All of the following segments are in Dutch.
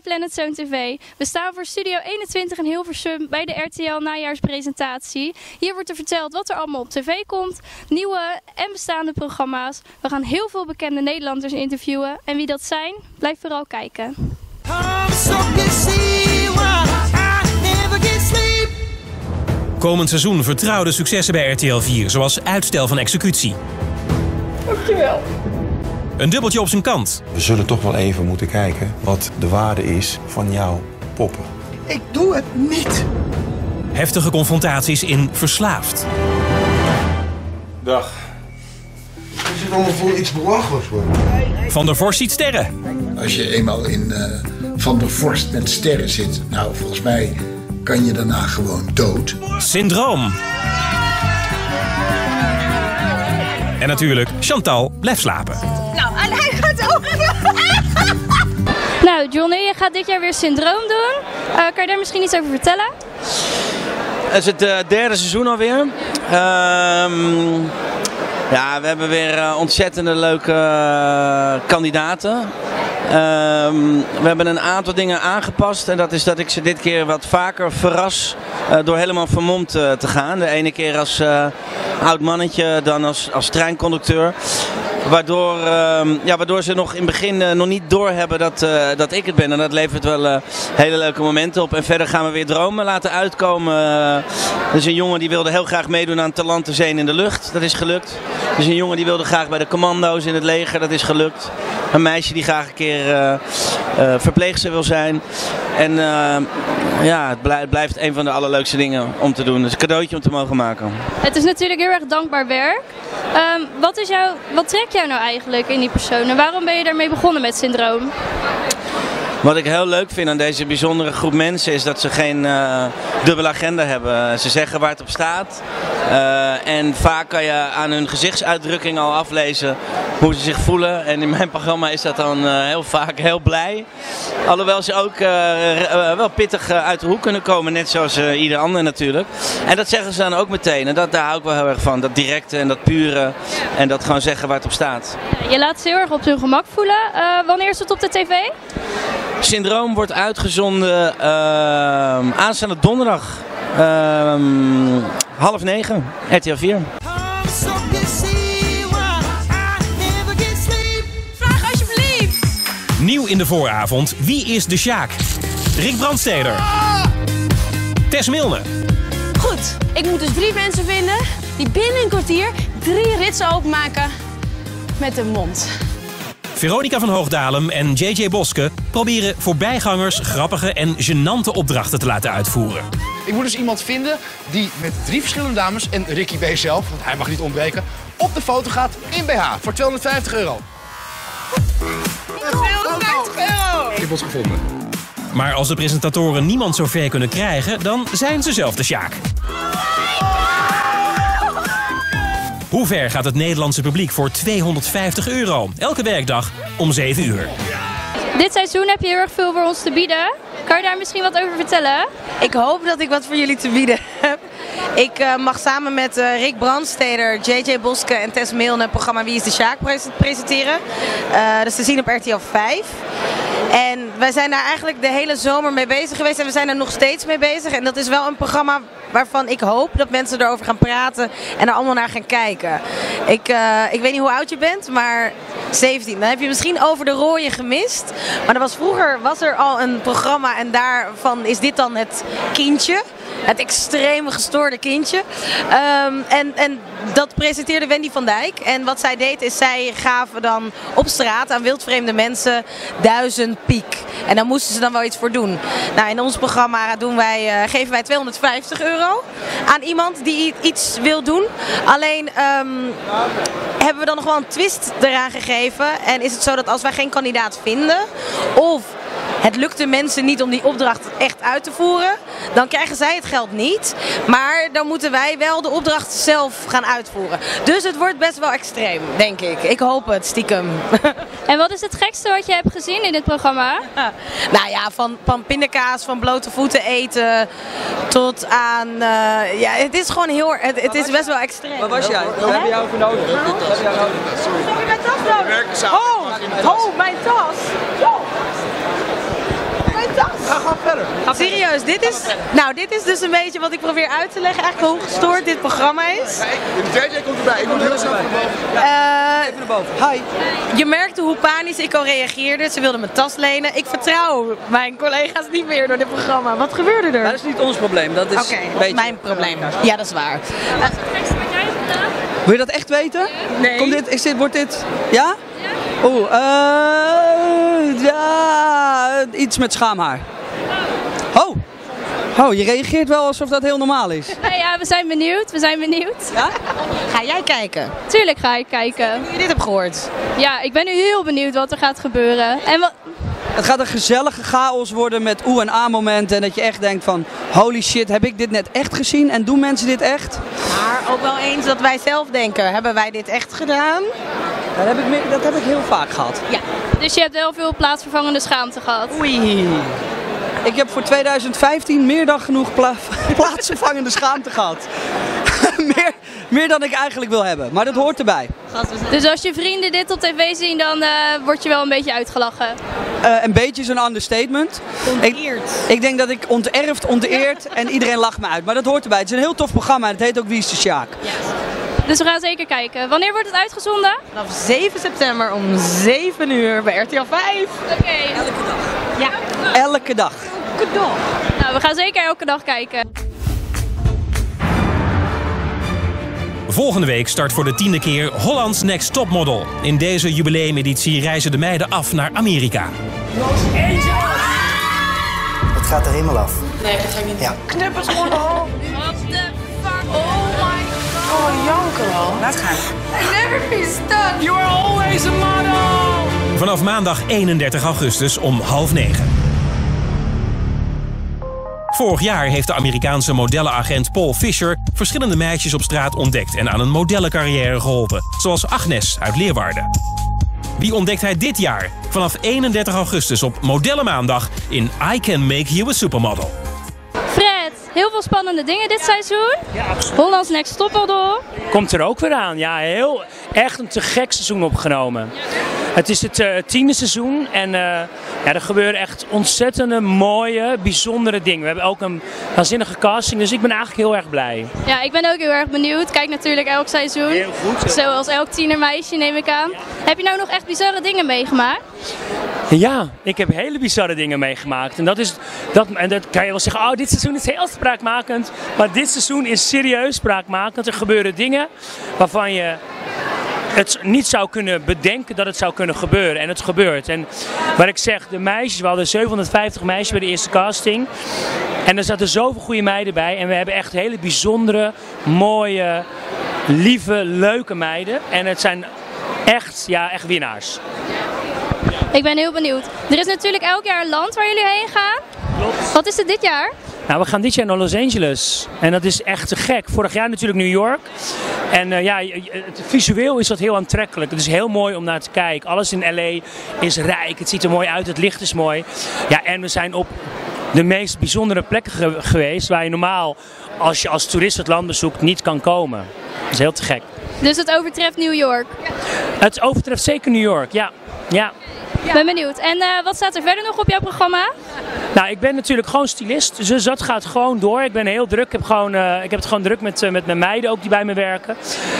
Planet Zone TV. We staan voor Studio 21 in Hilversum bij de RTL najaarspresentatie. Hier wordt er verteld wat er allemaal op tv komt, nieuwe en bestaande programma's. We gaan heel veel bekende Nederlanders interviewen en wie dat zijn, blijf vooral kijken. Komend seizoen vertrouwde successen bij RTL 4, zoals uitstel van executie. Dankjewel. Een dubbeltje op zijn kant. We zullen toch wel even moeten kijken wat de waarde is van jouw poppen. Ik doe het niet. Heftige confrontaties in Verslaafd. Dag. Is het allemaal voor iets belachelijks worden? Van der Vorst ziet sterren. Als je eenmaal in Van der Vorst met sterren zit, nou volgens mij kan je daarna gewoon dood. Syndroom. En natuurlijk, Chantal blijft slapen. Nou, en hij gaat ook. Nou, Johnny, je gaat dit jaar weer Syndroom doen. Kan je daar misschien iets over vertellen? Het is het derde seizoen alweer. Ja, we hebben weer ontzettende leuke kandidaten. We hebben een aantal dingen aangepast en dat is dat ik ze dit keer wat vaker verras door helemaal vermomd te gaan. De ene keer als oud mannetje, dan als treinconducteur. Waardoor ze nog in het begin nog niet doorhebben dat ik het ben. En dat levert wel hele leuke momenten op. En verder gaan we weer dromen laten uitkomen. Er is een jongen die wilde heel graag meedoen aan Talent de Zee in de lucht. Dat is gelukt. Er is een jongen die wilde graag bij de commando's in het leger. Dat is gelukt. Een meisje die graag een keer verpleegster wil zijn. En ja, het blijft een van de allerleukste dingen om te doen. Dus een cadeautje om te mogen maken. Het is natuurlijk heel erg dankbaar werk. Wat trekt jou nou eigenlijk in die persoon en waarom ben je daarmee begonnen met Syndroom? Wat ik heel leuk vind aan deze bijzondere groep mensen is dat ze geen dubbele agenda hebben. Ze zeggen waar het op staat. En vaak kan je aan hun gezichtsuitdrukking al aflezen hoe ze zich voelen. En in mijn programma is dat dan heel vaak heel blij. Alhoewel ze ook wel pittig uit de hoek kunnen komen, net zoals ieder ander natuurlijk. En dat zeggen ze dan ook meteen. En daar hou ik wel heel erg van. Dat directe en dat pure. En dat gewoon zeggen waar het op staat. Je laat ze heel erg op hun gemak voelen. Wanneer is het op de tv? Syndroom wordt uitgezonden aanstaande donderdag. 20:30, RTL 4. Vraag alsjeblieft. Nieuw in de vooravond, wie is de Sjaak? Rick Brandsteder. Tess Milne. Goed, ik moet dus 3 mensen vinden die binnen een kwartier 3 ritsen openmaken met hun mond. Veronica van Hoogdalem en JJ Boske proberen voorbijgangers grappige en gênante opdrachten te laten uitvoeren. Ik moet dus iemand vinden die met 3 verschillende dames en Ricky B zelf, want hij mag niet ontbreken, op de foto gaat in BH voor €250. 250 euro! Ik heb ons gevonden. Maar als de presentatoren niemand zo ver kunnen krijgen, dan zijn ze zelf de Sjaak. Hoe ver gaat het Nederlandse publiek voor €250? Elke werkdag om 7 uur. Dit seizoen heb je heel erg veel voor ons te bieden. Kan je daar misschien wat over vertellen? Ik hoop dat ik wat voor jullie te bieden heb. Ik mag samen met Rick Brandsteder, JJ Boske en Tess Milne het programma Wie is de Sjaak presenteren. Dat is te zien op RTL 5. En wij zijn daar eigenlijk de hele zomer mee bezig geweest en we zijn er nog steeds mee bezig. En dat is wel een programma waarvan ik hoop dat mensen erover gaan praten en er allemaal naar gaan kijken. Ik weet niet hoe oud je bent, maar 17. Dan heb je misschien Over de Rooien gemist. Maar vroeger was er al een programma en daarvan is dit dan het kindje. Het extreme gestoorde kindje. En dat presenteerde Wendy van Dijk. En wat zij deed is, zij gaven dan op straat aan wildvreemde mensen 1000 piek. En daar moesten ze dan wel iets voor doen. Nou, in ons programma geven wij €250 aan iemand die iets wil doen. Alleen hebben we dan nog wel een twist eraan gegeven. En is het zo dat als wij geen kandidaat vinden of het lukt de mensen niet om die opdracht echt uit te voeren, dan krijgen zij het geld niet. Maar dan moeten wij wel de opdracht zelf gaan uitvoeren. Dus het wordt best wel extreem, denk ik. Ik hoop het, stiekem. En wat is het gekste wat je hebt gezien in dit programma? Nou ja, van pindakaas, van blote voeten eten, tot aan... ja, het is gewoon heel... Het is best wel extreem. Waar was jij? Wat heb je jou voor nodig? Heb je mijn tas nodig? Oh, mijn tas! Ga gewoon verder. Serieus, dit is dus een beetje wat ik probeer uit te leggen. Eigenlijk hoe gestoord dit programma is. De DJ komt erbij. Ik moet heel snel naar boven. Even naar boven. Hi. Je merkte hoe panisch ik al reageerde. Ze wilden mijn tas lenen. Ik vertrouw mijn collega's niet meer door dit programma. Wat gebeurde er? Dat is niet ons probleem. Dat is mijn probleem. Ja, dat is waar. Wil je dat echt weten? Nee. Wordt dit... Ja? Oeh, ja, iets met schaamhaar. Oh, je reageert wel alsof dat heel normaal is. Nou ja, we zijn benieuwd. Ja? Ga jij kijken? Tuurlijk ga ik kijken. Hoe je dit hebt gehoord? Ja, ik ben nu heel benieuwd wat er gaat gebeuren. En Het gaat een gezellige chaos worden met oe- en a-momenten. En dat je echt denkt van, holy shit, heb ik dit net echt gezien? En doen mensen dit echt? Maar ook wel eens dat wij zelf denken, hebben wij dit echt gedaan? Dat heb ik heel vaak gehad. Ja. Dus je hebt heel veel plaatsvervangende schaamte gehad. Oei. Ik heb voor 2015 meer dan genoeg plaatsvervangende schaamte gehad. meer dan ik eigenlijk wil hebben. Maar dat hoort erbij. Dus als je vrienden dit op tv zien, dan word je wel een beetje uitgelachen. Een beetje is een understatement. Ik denk dat ik onteerd en iedereen lacht me uit. Maar dat hoort erbij. Het is een heel tof programma en het heet ook Wie is de Sjaak. Yes. Dus we gaan zeker kijken. Wanneer wordt het uitgezonden? Vanaf 7 september om 7 uur bij RTL 5. Oké. Elke dag. Ja. Elke dag. Elke dag. Nou, we gaan zeker elke dag kijken. Volgende week start voor de 10e keer Holland's Next Topmodel. In deze jubileumeditie reizen de meiden af naar Amerika. Het gaat de hemel af. Nee, dat ga ik niet. Ja. Knippers gewoon al. What the fuck? Oh my god. Oh, janker al. Laat gaan. I never be stuck. You are always a model. Vanaf maandag 31 augustus om 20:30. Vorig jaar heeft de Amerikaanse modellenagent Paul Fisher verschillende meisjes op straat ontdekt en aan een modellencarrière geholpen, zoals Agnes uit Leeuwarden. Wie ontdekt hij dit jaar? Vanaf 31 augustus op Modellenmaandag in I Can Make You a Supermodel. Fred, heel veel spannende dingen dit seizoen. Ja, absoluut. Holland's Next Topmodel. Komt er ook weer aan. Ja, echt een te gek seizoen opgenomen. Het is het 10e seizoen en er gebeuren echt ontzettende mooie, bijzondere dingen. We hebben ook een waanzinnige casting, dus ik ben eigenlijk heel erg blij. Ja, ik ben ook heel erg benieuwd. Kijk natuurlijk elk seizoen. Heel goed. Zoals elk tienermeisje neem ik aan. Ja. Heb je nou nog echt bizarre dingen meegemaakt? Ja, ik heb hele bizarre dingen meegemaakt. En dat kan je wel zeggen, oh, dit seizoen is heel spraakmakend. Maar dit seizoen is serieus spraakmakend. Er gebeuren dingen waarvan je het niet zou kunnen bedenken dat het zou kunnen gebeuren. En het gebeurt. En wat ik zeg, de meisjes, we hadden 750 meisjes bij de eerste casting. En er zaten zoveel goede meiden bij. En we hebben echt hele bijzondere, mooie, lieve, leuke meiden. En het zijn echt winnaars. Ik ben heel benieuwd. Er is natuurlijk elk jaar een land waar jullie heen gaan. Klopt. Wat is het dit jaar? Nou, we gaan dit jaar naar Los Angeles. En dat is echt te gek. Vorig jaar natuurlijk New York. En visueel is dat heel aantrekkelijk. Het is heel mooi om naar te kijken. Alles in LA is rijk. Het ziet er mooi uit. Het licht is mooi. Ja, en we zijn op de meest bijzondere plekken geweest waar je normaal, als je als toerist het land bezoekt, niet kan komen. Dat is heel te gek. Dus het overtreft New York? Het overtreft zeker New York, ja. Ik ben benieuwd. En wat staat er verder nog op jouw programma? Nou, ik ben natuurlijk gewoon stylist, dus dat gaat gewoon door. Ik ben heel druk. Ik heb het gewoon druk met mijn meiden ook die bij me werken.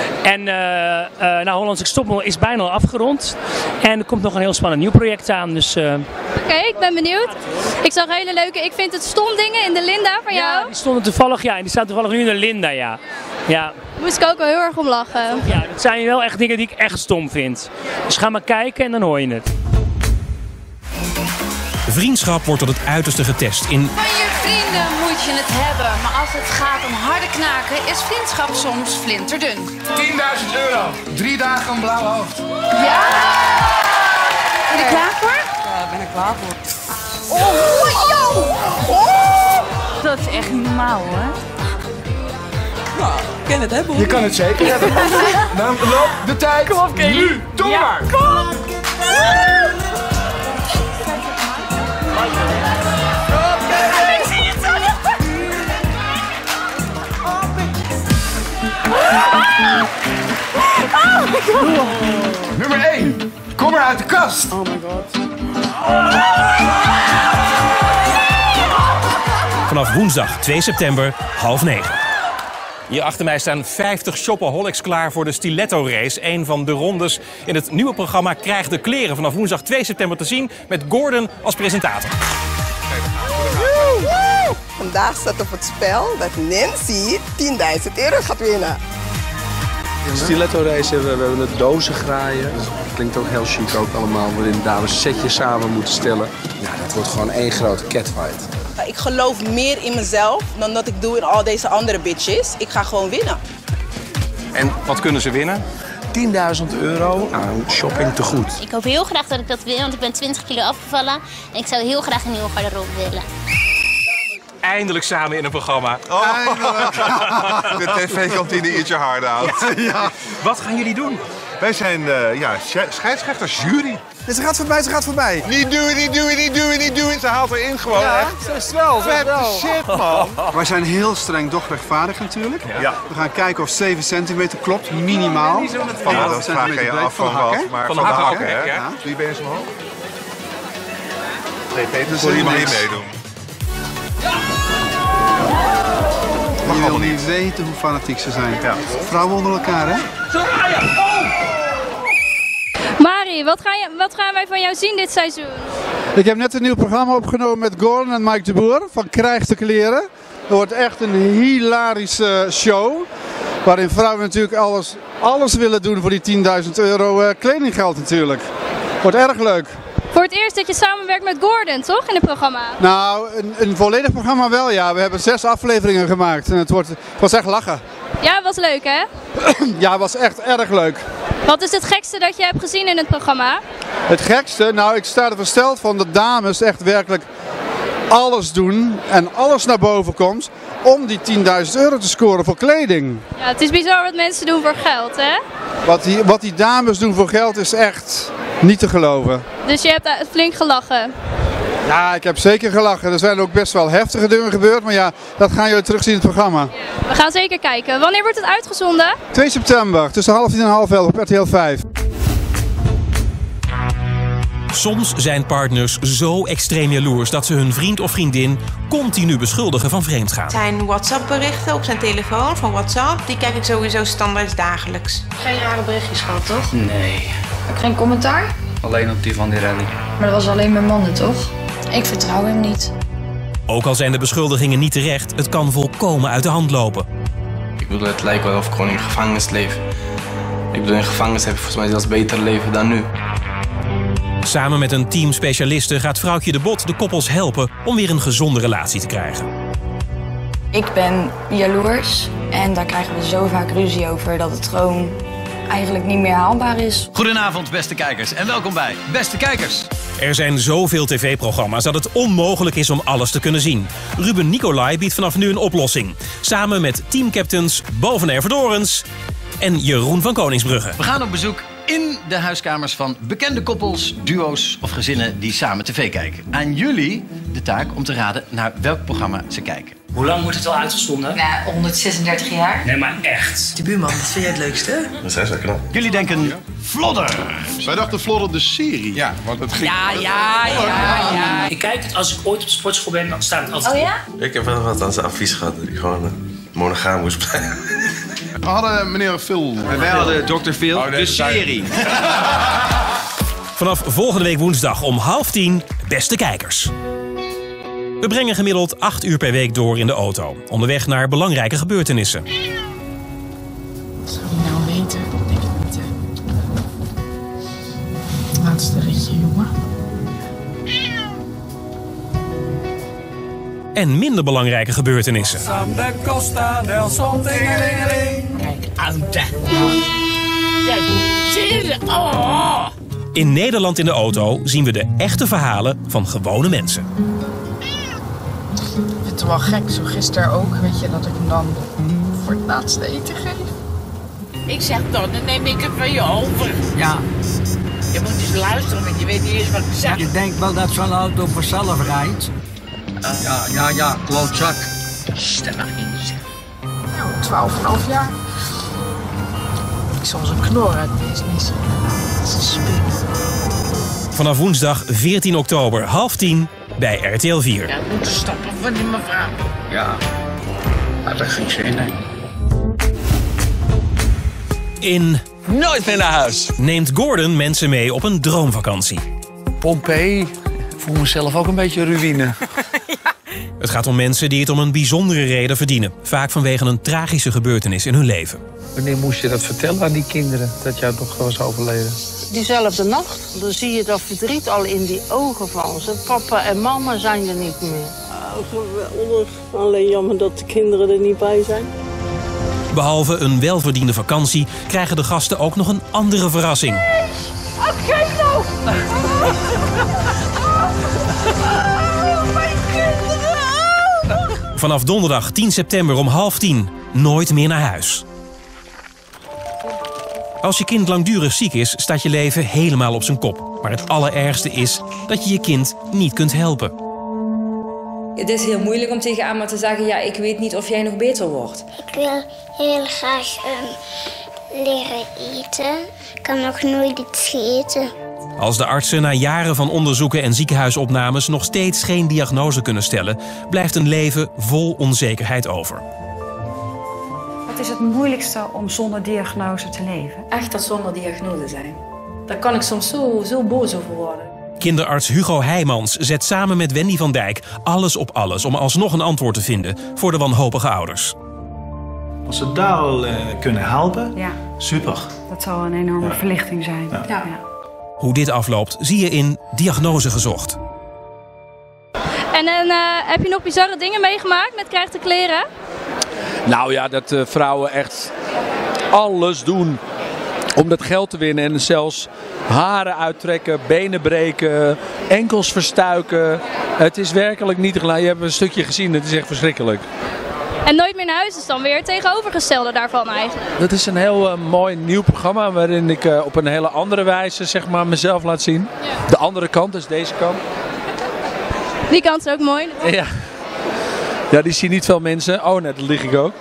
En Holland's Next Topmodel is bijna al afgerond. En er komt nog een heel spannend nieuw project aan. Dus, Oké, ik ben benieuwd. Ik zag hele leuke, ik vind het stom dingen in de Linda van jou. Ja, die stonden toevallig, en die staan toevallig nu in de Linda, ja. Daar moest ik ook wel heel erg om lachen. Ja, dat zijn wel echt dingen die ik echt stom vind. Dus ga maar kijken en dan hoor je het. Vriendschap wordt tot het uiterste getest. Van je vrienden moet je het hebben, maar als het gaat om harde knaken is vriendschap soms flinterdun. 10.000 euro, 3 dagen een blauw hoofd. Ja! Ben je er klaar voor? Ja, ben ik klaar voor. Dat is echt niet normaal hoor. Ja, ik ken het hè, Bob? Je kan het zeker hebben. Nou, loop de tijd. Kom op, Kelly. Nu, doe maar. Kom! Nummer 1. Kom maar uit de kast. Oh my god. Vanaf woensdag 2 september, 8:30. Hier achter mij staan 50 shopaholics klaar voor de Stiletto Race. Een van de rondes in het nieuwe programma Krijg de Kleren. Vanaf woensdag 2 september te zien met Gordon als presentator. Vandaag staat op het spel dat Nancy 10.000 euro gaat winnen. Stiletto Race, we hebben het dozen graaien. Dat klinkt ook heel chic ook allemaal, waarin dames setjes samen moeten stellen. Ja, dat wordt gewoon één grote catfight. Ik geloof meer in mezelf dan dat ik doe in al deze andere bitches. Ik ga gewoon winnen. En wat kunnen ze winnen? 10.000 euro aan shopping te goed. Ik hoop heel graag dat ik dat wil, want ik ben 20 kilo afgevallen. En ik zou heel graag een nieuwe garderobe willen. Eindelijk samen in een programma. Eindelijk. De tv-kantine Eat Your Heart Out. Ja. Wat gaan jullie doen? Wij zijn scheidsrechters, jury. Ze gaat voorbij, ze gaat voorbij. Niet doen, niet doen, niet doen, niet doen. Ze haalt erin gewoon. Ja, echt. zo is het wel. Vette shit, man. Wij zijn heel streng, doch rechtvaardig natuurlijk. Ja. We gaan kijken of 7 centimeter klopt, minimaal. Van ja, dat vraag je af van wat, maar van de hakken, hè? Ja. Doe je benen zo omhoog. Nee, Peter, dus je mag hier meedoen. Je wil niet weten hoe fanatiek ze zijn. Ja. Vrouwen onder elkaar, hè? Mari, wat gaan wij van jou zien dit seizoen? Ik heb net een nieuw programma opgenomen met Gordon en Mike de Boer van Krijg de Kleren. Het wordt echt een hilarische show. Waarin vrouwen natuurlijk alles willen doen voor die 10.000 euro kledinggeld natuurlijk. Wordt erg leuk. Voor het eerst dat je samenwerkt met Gordon, toch, in het programma? Nou, een volledig programma wel, ja. We hebben 6 afleveringen gemaakt en het was echt lachen. Ja, was leuk, hè? Ja, het was echt erg leuk. Wat is het gekste dat je hebt gezien in het programma? Het gekste? Nou, ik sta er versteld van dat dames echt werkelijk alles doen en alles naar boven komt om die 10.000 euro te scoren voor kleding. Ja, het is bizar wat mensen doen voor geld, hè? Wat die dames doen voor geld is echt niet te geloven. Dus je hebt flink gelachen? Ja, ik heb zeker gelachen. Er zijn ook best wel heftige dingen gebeurd, maar ja, dat gaan jullie terugzien in het programma. Ja, we gaan zeker kijken. Wanneer wordt het uitgezonden? 2 september, tussen 10:30 en 11:30 op RTL 5. Soms zijn partners zo extreem jaloers dat ze hun vriend of vriendin continu beschuldigen van vreemdgaan. Zijn WhatsApp-berichten op zijn telefoon van WhatsApp, die kijk ik sowieso standaard dagelijks. Geen rare berichtjes gehad, toch? Nee. Ook geen commentaar? Alleen op die van die rally. Maar dat was alleen met mannen, toch? Ik vertrouw hem niet. Ook al zijn de beschuldigingen niet terecht, het kan volkomen uit de hand lopen. Ik bedoel, het lijkt wel of ik gewoon in gevangenis leef. Ik bedoel, in gevangenis heb je volgens mij zelfs beter leven dan nu. Samen met een team specialisten gaat vrouwtje de Bot de koppels helpen om weer een gezonde relatie te krijgen. Ik ben jaloers en daar krijgen we zo vaak ruzie over dat het gewoon eigenlijk niet meer haalbaar is. Goedenavond, beste kijkers, en welkom bij Beste Kijkers. Er zijn zoveel tv-programma's dat het onmogelijk is om alles te kunnen zien. Ruben Nicolai biedt vanaf nu een oplossing. Samen met teamcaptains Bo van Ervedorens en Jeroen van Koningsbrugge. We gaan op bezoek in de huiskamers van bekende koppels, duo's of gezinnen die samen tv kijken. Aan jullie de taak om te raden naar welk programma ze kijken. Hoe lang wordt het al uitgezonden? Ja, 136 jaar. Nee, maar echt. De buurman, wat vind jij het leukste? Dat is wel knap. Jullie denken Vlodder. Wij dachten Vlodder de serie. Ja, want het ging... Ja. Ik kijk het als ik ooit op de sportschool ben, dan staat het altijd. Oh ja? Ik heb wel wat aan zijn advies gehad dat hij gewoon monogaam moest blijven. We hadden meneer Phil. Wij hadden Dr. Phil, de serie. Vanaf volgende week woensdag om 9:30 Beste Kijkers. We brengen gemiddeld 8 uur per week door in de auto. Onderweg naar belangrijke gebeurtenissen. Wat zou hij nou weten? Denk ik niet, hè? Laatste ritje, jongen. En minder belangrijke gebeurtenissen. Kijk, oude. In Nederland in de auto zien we de echte verhalen van gewone mensen. Ik vind het wel gek, zo gisteren ook, weet je, dat ik hem dan voor het laatste eten geef. Ik zeg dan neem ik het van je over. Ja. Je moet eens luisteren, want je weet niet eens wat ik zeg. Je denkt wel dat zo'n auto vanzelf rijdt? Ja, klootzak. Dat mag je niet zeggen. Nou, 12,5 jaar. Ik zal zijn knor uit deze missen. Dat is een spin. Vanaf woensdag 14 oktober, 9:30 bij RTL 4. Ja, moeten stappen van die mevrouw. Ja, had er geen zin in. In Nooit meer naar huis. neemt Gordon mensen mee op een droomvakantie. Pompeii. Ik voel mezelf ook een beetje ruïne. Het gaat om mensen die het om een bijzondere reden verdienen. Vaak vanwege een tragische gebeurtenis in hun leven. Wanneer moest je dat vertellen aan die kinderen, dat jouw dochter was overleden? Diezelfde nacht, dan zie je dat verdriet al in die ogen van ze. Papa en mama zijn er niet meer. Geweldig. Alleen jammer dat de kinderen er niet bij zijn. Behalve een welverdiende vakantie krijgen de gasten ook nog een andere verrassing. Oké, nou! Mijn kinderen! Vanaf donderdag 10 september om 9:30 nooit meer naar huis. Als je kind langdurig ziek is, staat je leven helemaal op zijn kop. Maar het allerergste is dat je je kind niet kunt helpen. Het is heel moeilijk om tegen Amma te zeggen, ja, ik weet niet of jij nog beter wordt. Ik wil heel graag leren eten. Ik kan nog nooit iets eten. Als de artsen na jaren van onderzoeken en ziekenhuisopnames nog steeds geen diagnose kunnen stellen, blijft een leven vol onzekerheid over. Wat is het moeilijkste om zonder diagnose te leven? Echt dat zonder diagnose zijn. Daar kan ik soms zo boos over worden. Kinderarts Hugo Heijmans zet samen met Wendy van Dijk alles op alles om alsnog een antwoord te vinden voor de wanhopige ouders. Als ze daar al kunnen helpen, ja. Super. Dat zal een enorme verlichting zijn. Ja. Ja. Hoe dit afloopt zie je in Diagnose Gezocht. En dan heb je nog bizarre dingen meegemaakt met Krijg de Kleren? Nou ja, dat vrouwen echt alles doen om dat geld te winnen. En zelfs haren uittrekken, benen breken, enkels verstuiken. Het is werkelijk niet te geloven. Je hebt een stukje gezien, het is echt verschrikkelijk. En Nooit meer naar huis is dan weer het tegenovergestelde daarvan eigenlijk. Dat is een heel mooi nieuw programma waarin ik op een hele andere wijze zeg maar, mezelf laat zien. Ja. De andere kant, dus deze kant. Die kant is ook mooi. Ja. Ja, die zien niet veel mensen. Oh, net, dat lig ik ook.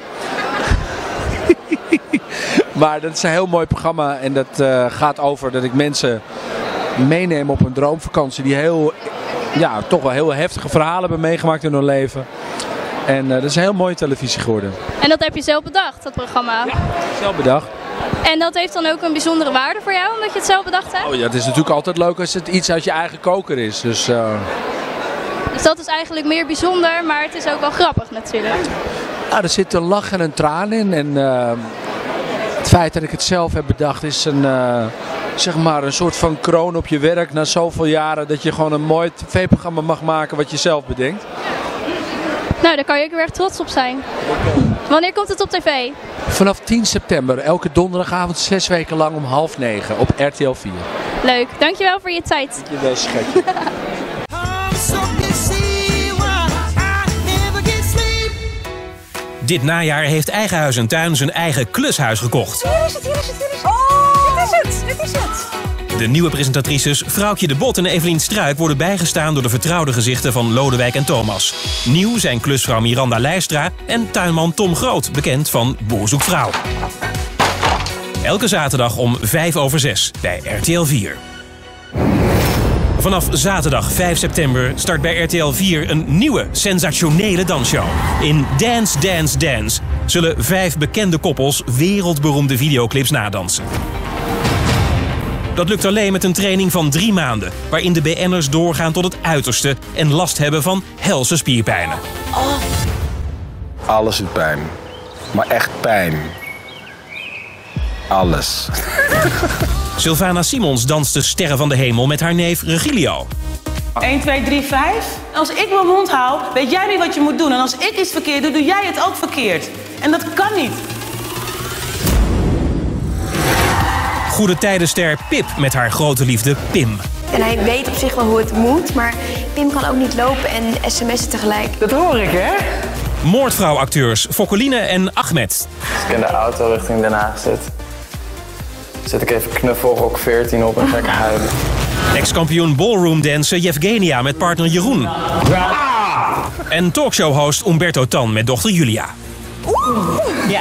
Maar dat is een heel mooi programma en dat gaat over dat ik mensen meeneem op een droomvakantie die toch wel heel heftige verhalen hebben meegemaakt in hun leven. En dat is een heel mooie televisie geworden. En dat heb je zelf bedacht, dat programma? Ja, zelf bedacht. En dat heeft dan ook een bijzondere waarde voor jou, omdat je het zelf bedacht hebt? Oh ja, het is natuurlijk altijd leuk als het iets uit je eigen koker is. Dus dat is eigenlijk meer bijzonder, maar het is ook wel grappig natuurlijk. Nou, er zit een lach en een traan in. En het feit dat ik het zelf heb bedacht is zeg maar een soort van kroon op je werk na zoveel jaren. Dat je gewoon een mooi tv-programma mag maken wat je zelf bedenkt. Nou, daar kan je ook heel erg trots op zijn. Wanneer komt het op tv? Vanaf 10 september, elke donderdagavond 6 weken lang om 8:30 op RTL 4. Leuk, dankjewel voor je tijd. Dankjewel, schatje. Dit najaar heeft Eigen Huis en Tuin zijn eigen klushuis gekocht. Hier is het, hier is het, hier is het. Oh, dit is het. De nieuwe presentatrices Vrouwtje de Bot en Evelien Struik worden bijgestaan door de vertrouwde gezichten van Lodewijk en Thomas. Nieuw zijn klusvrouw Miranda Leijstra en tuinman Tom Groot, bekend van Boer zoekt vrouw. Elke zaterdag om 5:05 bij RTL 4. Vanaf zaterdag 5 september start bij RTL 4 een nieuwe, sensationele dansshow. In Dance, Dance, Dance zullen 5 bekende koppels wereldberoemde videoclips nadansen. Dat lukt alleen met een training van 3 maanden, waarin de BN'ers doorgaan tot het uiterste en last hebben van helse spierpijnen. Alles doet pijn. Maar echt pijn. Alles. Sylvana Simons danst de Sterren van de Hemel met haar neef Regilio. 1, 2, 3, 5. Als ik mijn mond hou, weet jij niet wat je moet doen. En als ik iets verkeerd doe, doe jij het ook verkeerd. En dat kan niet. Goede tijdenster Pip met haar grote liefde Pim. En hij weet op zich wel hoe het moet, maar Pim kan ook niet lopen en sms'en tegelijk. Dat hoor ik, hè? Moordvrouwacteurs Fokkeline en Ahmed. Als ik in de auto richting Den Haag zet ik even knuffelrok 14 op en ga ik huilen. Ex-kampioen ballroomdancer Yevgenia met partner Jeroen. En talkshowhost Umberto Tan met dochter Julia. Ja.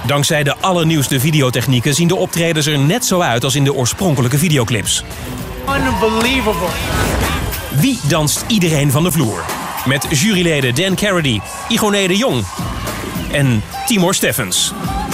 Dankzij de allernieuwste videotechnieken zien de optredens er net zo uit als in de oorspronkelijke videoclips. Unbelievable. Wie danst iedereen van de vloer? Met juryleden Dan Carady, Igoné de Jong en Timor Steffens.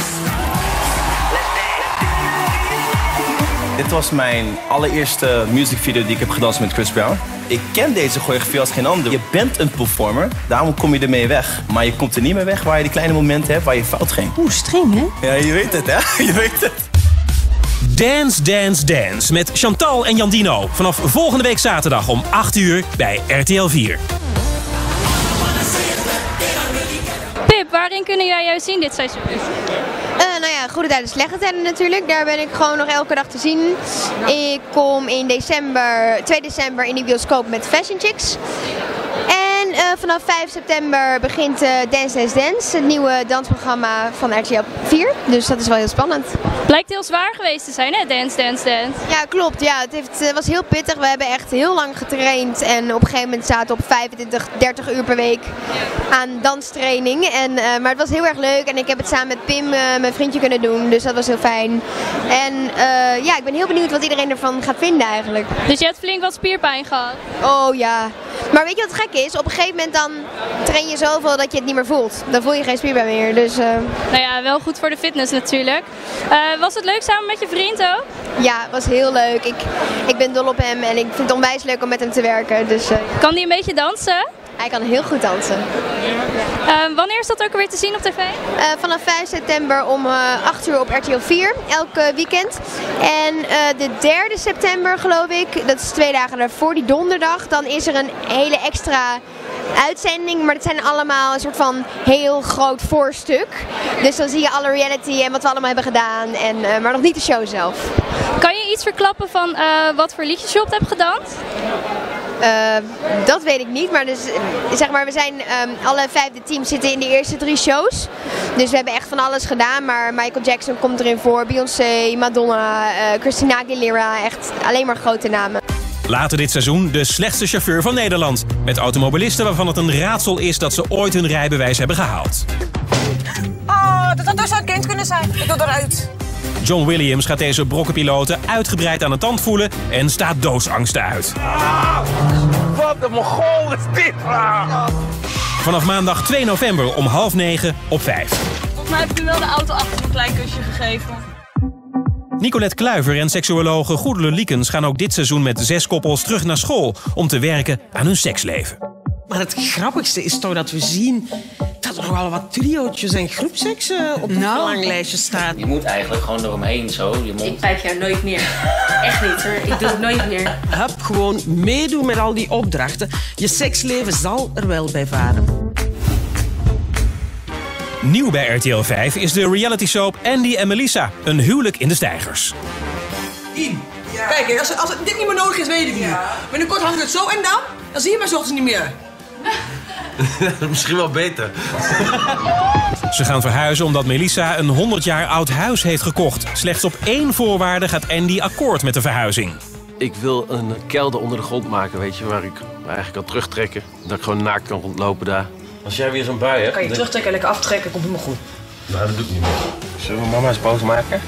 Dit was mijn allereerste musicvideo die ik heb gedanst met Chris Brown. Ik ken deze choreografie als geen ander. Je bent een performer, daarom kom je ermee weg. Maar je komt er niet meer weg waar je die kleine momenten hebt waar je fout ging. Oeh, streng hè? Ja, je weet het hè? Je weet het. Dance, Dance, Dance met Chantal en Jandino. Vanaf volgende week zaterdag om 8 uur bij RTL 4. Pip, waarin kunnen wij jou zien dit seizoen? Nou ja, goede tijden, slechte tijden natuurlijk. Daar ben ik gewoon nog elke dag te zien. Ik kom in 2 december in de bioscoop met Fashion Chicks. En vanaf 5 september begint Dance Dance Dance, het nieuwe dansprogramma van RTL 4. Dus dat is wel heel spannend. Blijkt heel zwaar geweest te zijn, hè? Dance Dance Dance. Ja, klopt. Ja, het was heel pittig. We hebben echt heel lang getraind. En op een gegeven moment zaten we op 25, 30 uur per week aan danstraining. Maar het was heel erg leuk. En ik heb het samen met Pim, mijn vriendje, kunnen doen. Dus dat was heel fijn. En ja, ik ben heel benieuwd wat iedereen ervan gaat vinden eigenlijk. Dus je hebt flink wat spierpijn gehad? Oh ja. Maar weet je wat gek is? Op een gegeven moment dan train je zoveel dat je het niet meer voelt. Dan voel je geen spierpijn meer. Dus, Nou ja, wel goed voor de fitness natuurlijk. Was het leuk samen met je vriend ook? Ja, het was heel leuk. Ik ben dol op hem en ik vind het onwijs leuk om met hem te werken. Dus, Kan hij een beetje dansen? Hij kan heel goed dansen. Wanneer is dat ook alweer te zien op tv? Vanaf 5 september om 8 uur op RTL 4, elke weekend. En de 3e september geloof ik, dat is 2 dagen daarvoor, die donderdag, dan is er een hele extra uitzending. Maar dat zijn allemaal een soort van heel groot voorstuk. Dus dan zie je alle reality en wat we allemaal hebben gedaan, maar nog niet de show zelf. Kan je iets verklappen van wat voor liedjes je op hebt gedanst? Dat weet ik niet, maar, dus, zeg maar we zijn alle 5 teams zitten in de eerste 3 shows. Dus we hebben echt van alles gedaan, maar Michael Jackson komt erin voor, Beyoncé, Madonna, Christina Aguilera, echt alleen maar grote namen. Later dit seizoen de slechtste chauffeur van Nederland. Met automobilisten waarvan het een raadsel is dat ze ooit hun rijbewijs hebben gehaald. Oh, dat had dus een kind kunnen zijn. Ik doe eruit. John Williams gaat deze brokkenpiloten uitgebreid aan de tand voelen en staat doodsangsten uit. Wat een Mongool is dit! Vanaf maandag 2 november om 8:30 op 5. Volgens mij heb ik u wel de auto achter een klein kusje gegeven. Nicolette Kluiver en seksuologe Goedele Liekens gaan ook dit seizoen met 6 koppels terug naar school om te werken aan hun seksleven. Maar het grappigste is toch dat we zien dat er nog wel wat triootjes en groepseks op het verlanglijstje staat. Je moet eigenlijk gewoon eromheen zo. Je mond. Ik pijp jou nooit meer. Echt niet hoor, ik doe het nooit meer. Hup, gewoon meedoen met al die opdrachten. Je seksleven zal er wel bij varen. Nieuw bij RTL 5 is de reality soap Andy en Melissa. Een huwelijk in de steigers. Kijk, als dit niet meer nodig is, weet ik niet. Binnenkort hangt het zo en dan zie je mij 's ochtends niet meer. Misschien wel beter. Ze gaan verhuizen omdat Melissa een 100 jaar oud huis heeft gekocht. Slechts op 1 voorwaarde gaat Andy akkoord met de verhuizing. Ik wil een kelder onder de grond maken, weet je, waar ik me eigenlijk kan terugtrekken. Dat ik gewoon naakt kan rondlopen daar. Als jij weer zo'n bui hebt... Kan je terugtrekken en lekker aftrekken, komt helemaal goed. Nou, dat doe ik niet meer. Zullen we mama eens boos maken?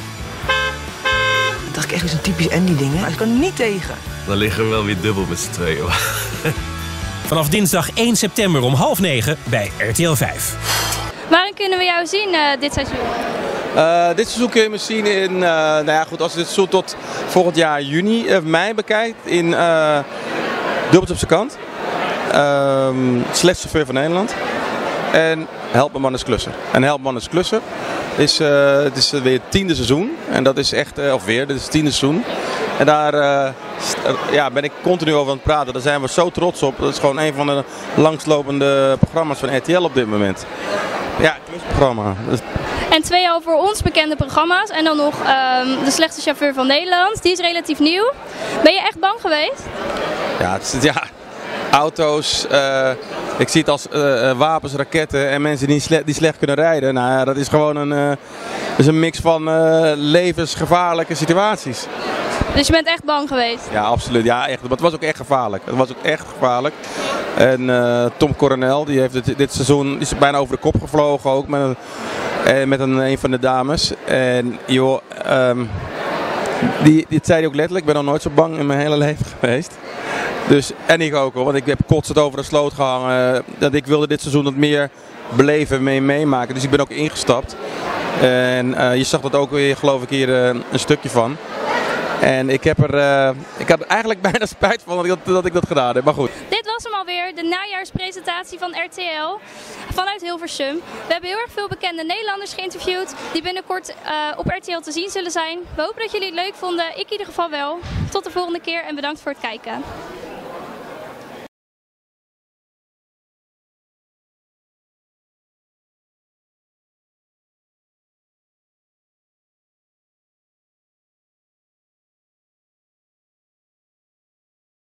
Dat is echt weer zo'n typisch Andy-ding, hè? Maar ik kan er niet tegen. Dan liggen we wel weer dubbel met z'n tweeën, hoor. Vanaf dinsdag 1 september om 8:30 bij RTL 5. Waarin kunnen we jou zien dit seizoen? Dit seizoen kun je me zien in, nou ja goed, als je dit seizoen tot volgend jaar mei bekijkt, in Dubbeltje op zijn kant. Slechtste chauffeur van Nederland. En Help mijn man is klusser. En Help mijn man is klusser is, het is weer het 10e seizoen. En dat is echt, dit is het 10e seizoen. En daar ben ik continu over aan het praten. Daar zijn we zo trots op. Dat is gewoon een van de langslopende programma's van RTL op dit moment. Ja, klusprogramma. En 2 al voor ons bekende programma's. En dan nog de slechtste chauffeur van Nederland. Die is relatief nieuw. Ben je echt bang geweest? Ja, auto's. Ik zie het als wapens, raketten en mensen die slecht kunnen rijden. Nou ja, dat is gewoon een mix van levensgevaarlijke situaties. Dus je bent echt bang geweest? Ja, absoluut. Ja, echt. Maar het was ook echt gevaarlijk. Het was ook echt gevaarlijk. En Tom Coronel, die heeft dit seizoen is bijna over de kop gevlogen ook met een van de dames. En joh, dit zei hij ook letterlijk, ik ben nog nooit zo bang in mijn hele leven geweest. Dus, en ik ook hoor, want ik heb kotsend over de sloot gehangen. Dat ik wilde dit seizoen wat meer beleven en meemaken. Dus ik ben ook ingestapt. En je zag dat ook weer, geloof ik, hier een stukje van. En ik had eigenlijk bijna spijt van dat ik dat gedaan heb, maar goed. Dit was hem alweer, de najaarspresentatie van RTL vanuit Hilversum. We hebben heel erg veel bekende Nederlanders geïnterviewd die binnenkort op RTL te zien zullen zijn. We hopen dat jullie het leuk vonden, ik in ieder geval wel. Tot de volgende keer en bedankt voor het kijken.